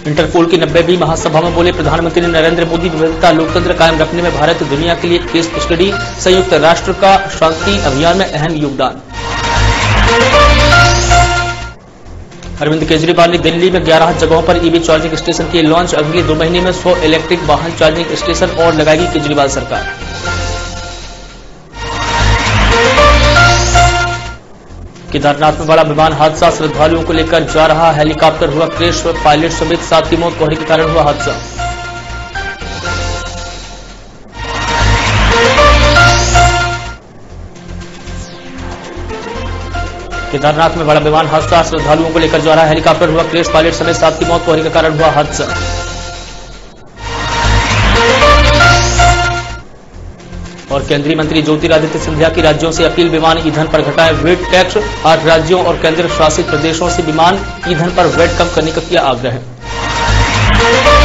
Interpole की 90वीं महासभा में बोले प्रधानमंत्री नरेंद्र मोदी, विविधता लोकतंत्र कायम रखने में भारत दुनिया के लिए केस स्टडी, संयुक्त राष्ट्र का शांति अभियान में अहम योगदान। अरविंद केजरीवाल ने दिल्ली में 11 जगहों पर ईवी चार्जिंग स्टेशन की लॉन्च। अगले 2 महीने में 100 इलेक्ट्रिक वाहन चार्जिंग स्टेशन और लगाएगी केजरीवाल सरकार। केदारनाथ में बड़ा विमान हादसा, श्रद्धालुओं को लेकर जा रहा हेलीकॉप्टर हुआ क्रैश, पायलट समेत 7 की मौत, कोहरे के कारण हुआ हादसा। केदारनाथ में बड़ा विमान हादसा, श्रद्धालुओं को लेकर जा रहा हेलीकॉप्टर हुआ क्रैश, पायलट समेत 7 की मौत, कोहरे के कारण हुआ हादसा। और केंद्रीय मंत्री ज्योतिरादित्य सिंधिया की राज्यों से अपील, विमान ईंधन पर घटाएं वेट टैक्स। 8 राज्यों और केंद्र शासित प्रदेशों से विमान ईंधन पर वेट कम करने का किया आग्रह।